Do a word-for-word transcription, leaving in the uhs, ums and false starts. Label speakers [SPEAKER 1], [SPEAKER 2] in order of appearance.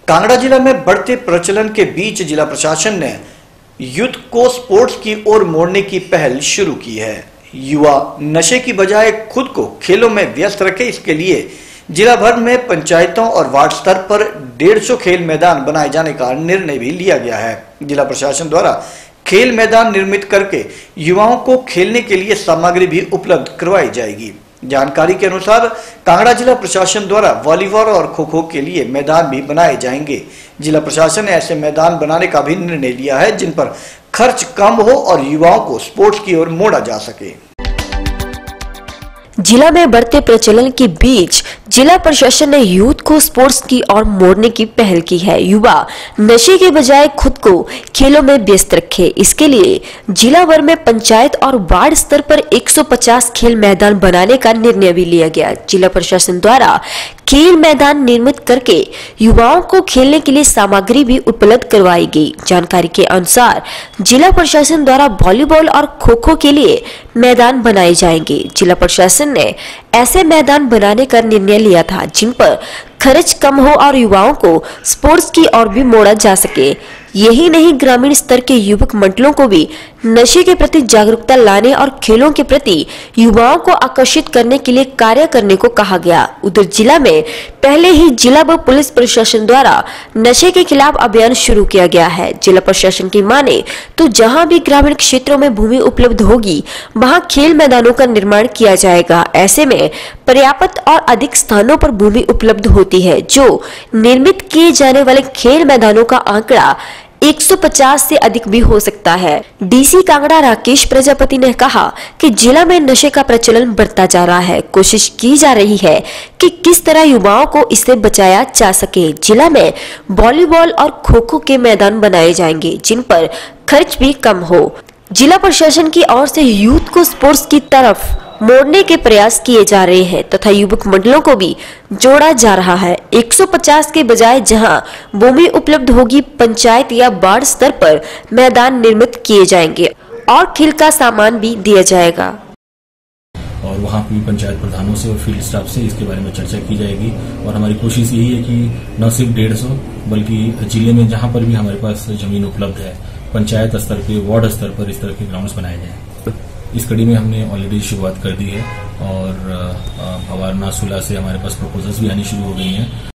[SPEAKER 1] कांगड़ा जिला में बढ़ते प्रचलन के बीच जिला प्रशासन ने यूथ को स्पोर्ट्स की ओर मोड़ने की पहल शुरू की है। युवा नशे की बजाय खुद को खेलों में व्यस्त रखे, इसके लिए जिला भर में पंचायतों और वार्ड स्तर पर डेढ़ सौ खेल मैदान बनाए जाने का निर्णय भी लिया गया है। जिला प्रशासन द्वारा खेल मैदान निर्मित करके युवाओं को खेलने के लिए सामग्री भी उपलब्ध करवाई जाएगी। जानकारी के अनुसार कांगड़ा जिला प्रशासन द्वारा वॉलीबॉल और खो खो के लिए मैदान भी बनाए जाएंगे। जिला प्रशासन ने ऐसे मैदान बनाने का भी निर्णय लिया है जिन पर खर्च कम हो और युवाओं को स्पोर्ट्स की ओर मोड़ा जा सके।
[SPEAKER 2] जिला में बढ़ते प्रचलन के बीच जिला प्रशासन ने यूथ को स्पोर्ट्स की ओर मोड़ने की पहल की है। युवा नशे के बजाय खुद को खेलों में व्यस्त रखे, इसके लिए जिला भर में पंचायत और वार्ड स्तर पर एक सौ पचास खेल मैदान बनाने का निर्णय भी लिया गया। जिला प्रशासन द्वारा खेल मैदान निर्मित करके युवाओं को खेलने के लिए सामग्री भी उपलब्ध करवाई गई। जानकारी के अनुसार जिला प्रशासन द्वारा वॉलीबॉल और खो खो के लिए मैदान बनाए जाएंगे। जिला प्रशासन ने ऐसे मैदान बनाने का निर्णय लिया था जिन पर खर्च कम हो और युवाओं को स्पोर्ट्स की ओर भी मोड़ा जा सके। यही नहीं, ग्रामीण स्तर के युवक मंडलों को भी नशे के प्रति जागरूकता लाने और खेलों के प्रति युवाओं को आकर्षित करने के लिए कार्य करने को कहा गया। उधर जिला में पहले ही जिला व पुलिस प्रशासन द्वारा नशे के खिलाफ अभियान शुरू किया गया है। जिला प्रशासन की माने तो जहां भी ग्रामीण क्षेत्रों में भूमि उपलब्ध होगी वहां खेल मैदानों का निर्माण किया जाएगा। ऐसे में पर्याप्त और अधिक स्थानों पर भूमि उपलब्ध होती है, जो निर्मित किए जाने वाले खेल मैदानों का आंकड़ा एक सौ पचास से अधिक भी हो सकता है। डीसी कांगड़ा राकेश प्रजापति ने कहा कि जिला में नशे का प्रचलन बढ़ता जा रहा है। कोशिश की जा रही है कि किस तरह युवाओं को इससे बचाया जा सके। जिला में वॉलीबॉल और खो खो के मैदान बनाए जाएंगे जिन पर खर्च भी कम हो। जिला प्रशासन की ओर से यूथ को स्पोर्ट्स की तरफ मोड़ने के प्रयास किए जा रहे हैं तथा युवक मंडलों को भी जोड़ा जा रहा है। एक सौ पचास के बजाय जहां भूमि उपलब्ध होगी, पंचायत या वार्ड स्तर पर मैदान निर्मित किए जाएंगे और खेल का सामान भी दिया जाएगा।
[SPEAKER 3] और वहाँ भी पंचायत प्रधानों से और फील्ड स्टाफ से इसके बारे में चर्चा की जाएगी और हमारी कोशिश यही है कि न सिर्फ डेढ़ सौ बल्कि जिले में जहाँ पर भी हमारे पास जमीन उपलब्ध है, पंचायत स्तर पे, वार्ड स्तर पर इस तरह के ग्राउंड्स बनाए जाए। इस कड़ी में हमने ऑलरेडी शुरुआत कर दी है और भवारना सुला से हमारे पास प्रपोजल्स भी आनी शुरू हो गई हैं।